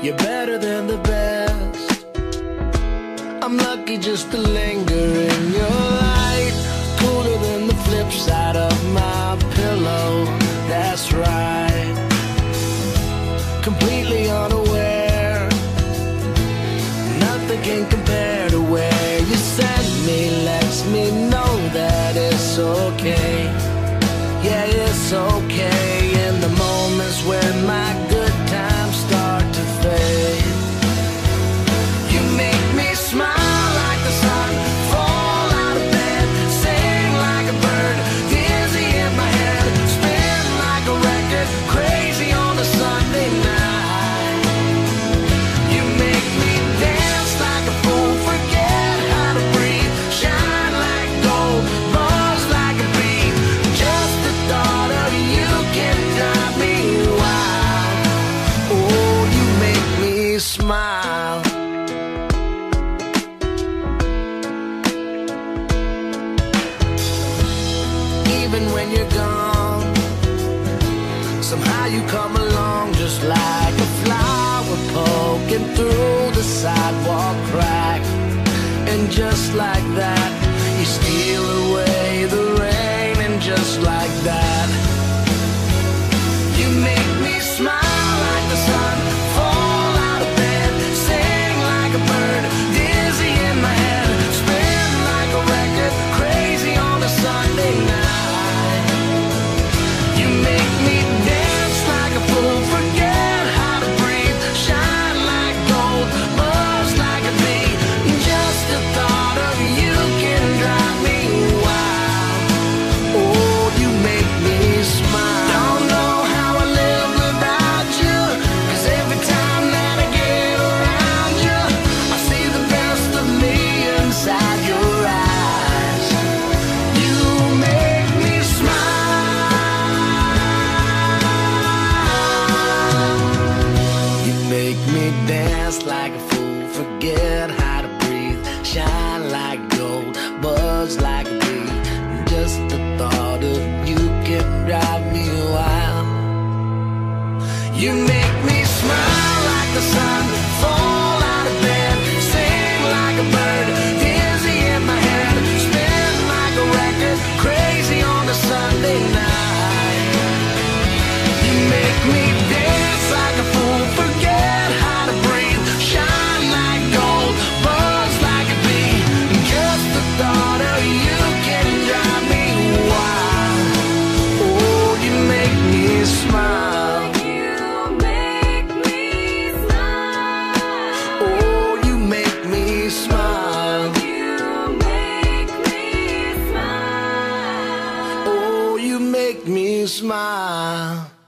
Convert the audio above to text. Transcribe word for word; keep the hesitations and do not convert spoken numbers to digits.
You're better than the best. I'm lucky just to linger in your light. Cooler than the flip side of my pillow. That's right. Completely unaware. Nothing can compare to where you send me. Lets me know that it's okay. Yeah, it's okay. In the moments when my good times start to fade, you make me smile like the sun, fall out of bed, sing like a bird, dizzy in my head, spin like a record, crazy on a Sunday night. You make me dance like a fool, forget how to breathe, shine like gold, buzz like a bee. Just the thought of you can drive me wild. Oh, you make me smile. Even when you're gone, somehow you come along just like a flower poking through the sidewalk crack. And just like that, you steal away the rain. And just like that, you make me smile like the sun, fall out of bed, sing like a bird, dizzy in my head, spin like a record, crazy on a Sunday night. You make me dance like a fool, forget how to breathe, shine like gold, buzz like a bee. Just the thought of you can drive me wild. Oh, you make me smile. Don't know how I live without you, 'cause every time that I get around you, I see the best of me inside your eyes. You make me smile. You make me dance like a fool, forget how to breathe, shine like gold, buzz like a bee. Just the thought of you can drive me wild. You make me smile like the sun, fall out of bed, sing like a bird, dizzy in my head, spin like a record, crazy on a Sunday night. You make me dance like a fool, forget how to breathe, shine like gold, buzz like a bee. Just the thought of you can drive me wild. Oh, you make me smile. You make me smile. Oh, you make me smile. You make me smile. Oh, you make me smile.